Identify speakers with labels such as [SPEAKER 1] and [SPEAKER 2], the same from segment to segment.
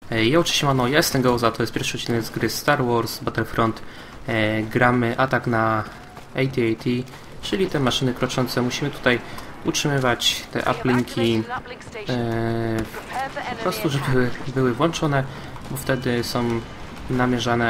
[SPEAKER 1] Ja oczywiście ja jestem Goza, to jest pierwszy odcinek z gry Star Wars Battlefront. Gramy atak na AT-AT, czyli te maszyny kroczące. Musimy tutaj utrzymywać te uplinki po prostu, żeby były włączone, bo wtedy są namierzane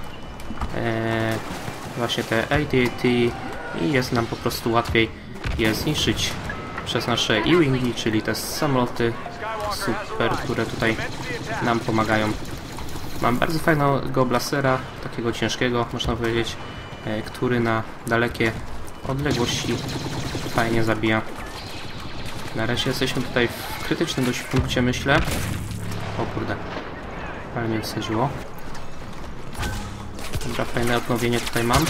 [SPEAKER 1] właśnie te AT-AT i jest nam po prostu łatwiej je zniszczyć przez nasze E-Wingi, czyli te samoloty super, które tutaj nam pomagają. Mam bardzo fajnego blastera, takiego ciężkiego, można powiedzieć, który na dalekie odległości fajnie zabija. Na razie jesteśmy tutaj w krytycznym dość punkcie, myślę. O kurde, ale mnie wsadziło. Dobra, fajne odnowienie tutaj mam.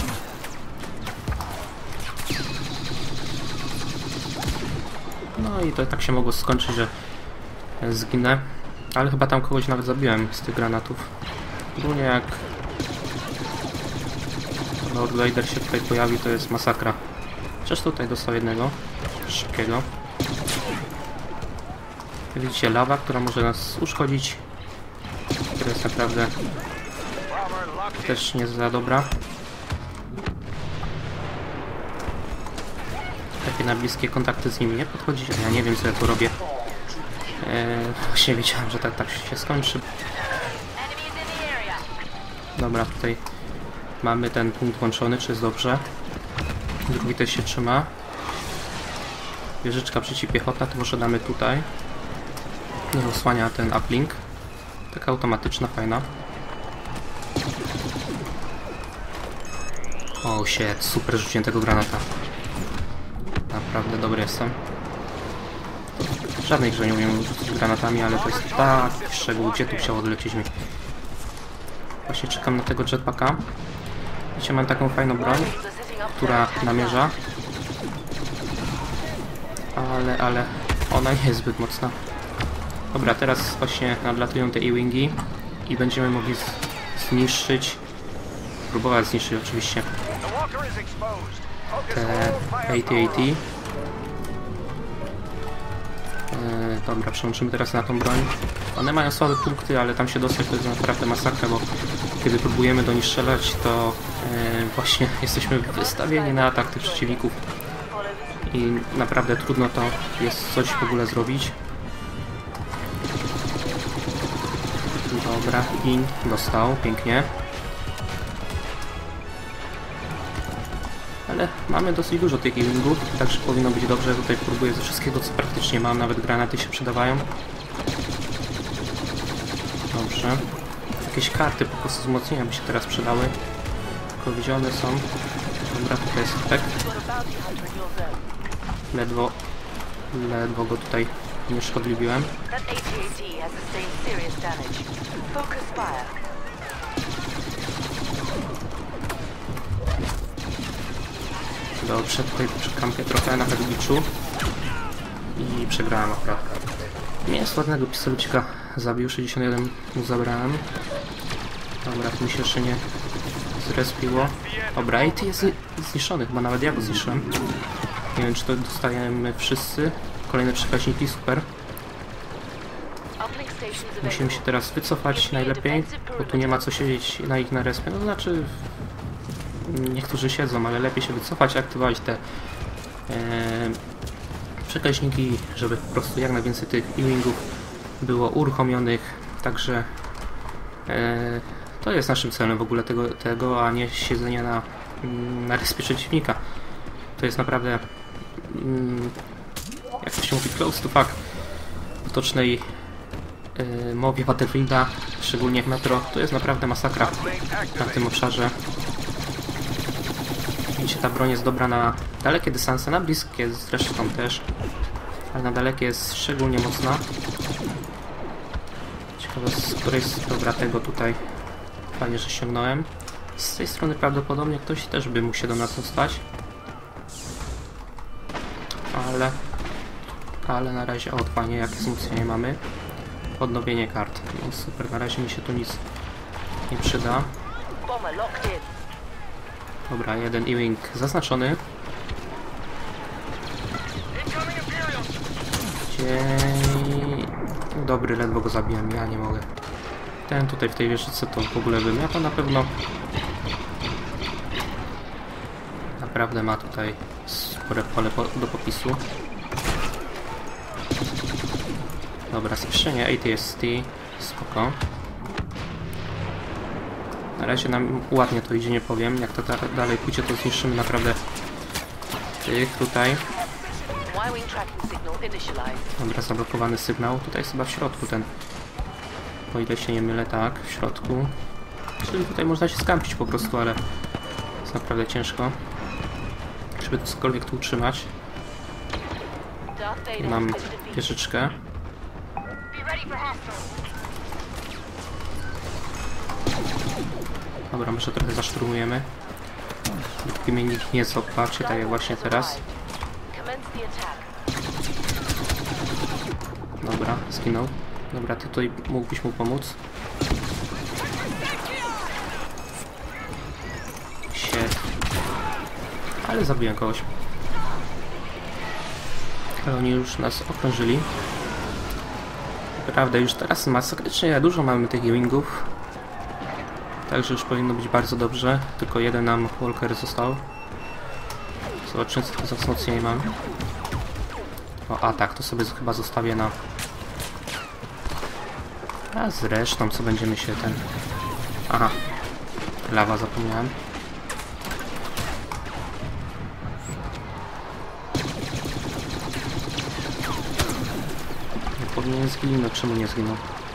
[SPEAKER 1] No i to tak się mogło skończyć, że zginę. Ale chyba tam kogoś nawet zabiłem z tych granatów. Ogólnie jak Lord Vader się tutaj pojawi, to jest masakra. Chociaż tutaj dostał jednego szybkiego. Widzicie, lawa, która może nas uszkodzić. Która jest naprawdę też nie za dobra. Takie na bliskie kontakty z nimi nie podchodzić. Ja nie wiem, co ja tu robię. Właśnie wiedziałem, że tak się skończy. Dobra, tutaj mamy ten punkt włączony, czy jest dobrze. Drugi też się trzyma. Wieżyczka przeciwpiechotna, to może damy tutaj. Nie osłania ten uplink. Taka automatyczna, fajna. O shit, super rzuciłem tego granata. Naprawdę dobry jestem. W żadnej grze nie umiem rzucić granatami, ale to jest taki szczegół, gdzie tu chciał odlecieć mi. Właśnie czekam na tego jetpacka. Widzicie, mam taką fajną broń, która namierza. Ale ona nie jest zbyt mocna. Dobra, teraz właśnie nadlatują te E-Wingi i będziemy mogli zniszczyć, próbować zniszczyć oczywiście te AT-AT. Dobra, przełączymy teraz na tą broń. One mają słabe punkty, ale tam się dostać to jest naprawdę masakra, bo kiedy próbujemy do nich strzelać, to właśnie jesteśmy wystawieni na atak tych przeciwników i naprawdę trudno to jest coś w ogóle zrobić. Dobra, in dostał, pięknie. Ale mamy dosyć dużo tych E-Wingów, także powinno być dobrze. Tutaj próbuję ze wszystkiego, co praktycznie mam, nawet granaty się przydawają. Dobrze. Jakieś karty po prostu wzmocnienia by się teraz przydały. Tylko widziane są. Dobra, tutaj jest tak. Ledwo go tutaj nie szkodliwiłem. Dobrze, tutaj przekampię trochę na Hedwiczu i przegrałem akurat. Jest ładnego pistolecika zabił, 61 mu zabrałem. Dobra, tu mi się jeszcze nie zrespiło. Dobra, AT jest zniszczony, chyba nawet ja go zniszczyłem. Nie wiem, czy to dostajemy wszyscy. Kolejne przekaźniki, super. Musimy się teraz wycofać najlepiej, bo tu nie ma co siedzieć na ich na respie. No znaczy, niektórzy siedzą, ale lepiej się wycofać, aktywować te przekaźniki, żeby po prostu jak najwięcej tych E-Wingów było uruchomionych. Także to jest naszym celem w ogóle tego, a nie siedzenie na respie przeciwnika. To jest naprawdę, jak to się mówi, close to fuck w potocznej mowie Battlefielda, szczególnie w Metro. To jest naprawdę masakra na tym obszarze. Widzicie, ta broń jest dobra na dalekie dystanse, na bliskie zresztą też, ale na dalekie jest szczególnie mocna. Ciekawe, z której dobra tego tutaj fajnie, że ściągnąłem. Z tej strony prawdopodobnie ktoś też by mógł się do nas dostać. Ale na razie, o fajnie, jakie wzmocnienie mamy. Odnowienie kart. No super, na razie mi się tu nic nie przyda. Dobra, jeden E-Wing zaznaczony. Dzień dobry, ledwo go zabiłem, ja nie mogę. Ten tutaj w tej wieżyczce to w ogóle wymiata na pewno. Naprawdę ma tutaj spore pole do popisu. Dobra, zniszczenie ATST. Spoko. Na razie nam ładnie to idzie, nie powiem. Jak to dalej pójdzie, to zniszczymy naprawdę tych tutaj. Dobra, zablokowany sygnał. Tutaj jest chyba w środku ten. O ile się nie mylę, tak, w środku. Czyli tutaj można się skampić po prostu, ale jest naprawdę ciężko, żeby cokolwiek tu utrzymać. Mam wieżyczkę. Dobra, może trochę zaszturmujemy. Dopóki mnie nikt nie zobaczy, tak jak właśnie teraz. Dobra, zginął. Dobra, ty tutaj mógłbyś mu pomóc. Shit. Ale zabiłem kogoś. Ale oni już nas okrążyli. Naprawdę, już teraz masakrycznie dużo mamy tych wingów. Także już powinno być bardzo dobrze. Tylko jeden nam Walker został. Zobaczymy, co za wzmocnienie mam. O, a tak, to sobie chyba zostawię na... A zresztą, co będziemy się ten... Aha. Lawa, zapomniałem. Nie powinien zginąć, czemu nie zginął?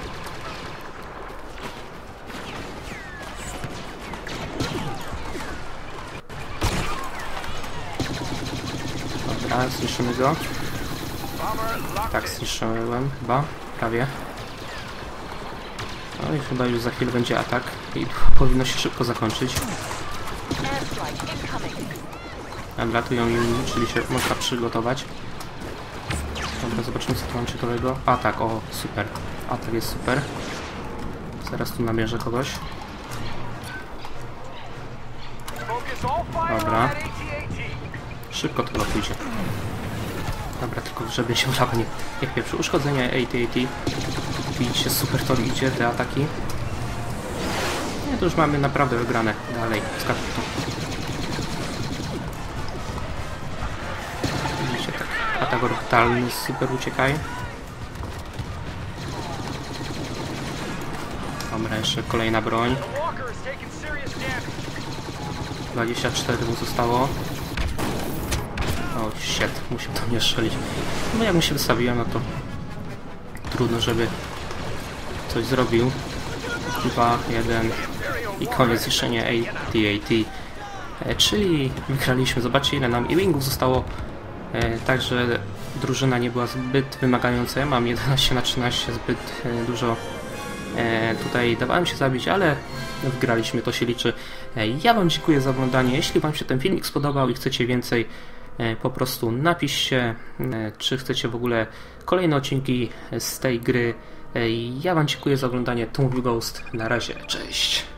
[SPEAKER 1] Dobra, zniszczymy go. Tak, zniszczyłem chyba, prawie. No i chyba już za chwilę będzie atak i powinno się szybko zakończyć. Nadlatują inni, czyli się można przygotować. Dobra, zobaczymy, co tu mam ciekawego. Atak, o, super. Atak jest super. Zaraz tu namierzę kogoś. Dobra. Szybko to chyba pójdzie. Dobra, tylko żeby się lawa nie pieprzy. Uszkodzenie AT-AT. Widzicie, super to idzie, te ataki. Nie, to już mamy naprawdę wygrane. Dalej, skakuj to. Widzicie, tak. Atak orbitalny, super, uciekaj. Dobra, jeszcze kolejna broń. 24 mu zostało. O, shit, musiał do mnie strzelić. No jak mu się wystawiłem, no to trudno, żeby coś zrobił. 2, 1 i koniec, zniszczenie AT-AT. Czyli wygraliśmy. Zobaczcie, ile nam wingów zostało. Także drużyna nie była zbyt wymagająca. Ja mam 11/13, zbyt dużo tutaj dawałem się zabić, ale wygraliśmy, to się liczy. Ja wam dziękuję za oglądanie. Jeśli wam się ten filmik spodobał i chcecie więcej, po prostu napiszcie, czy chcecie w ogóle kolejne odcinki z tej gry. Ja wam dziękuję za oglądanie. Tu mówił Ghost. Na razie, cześć.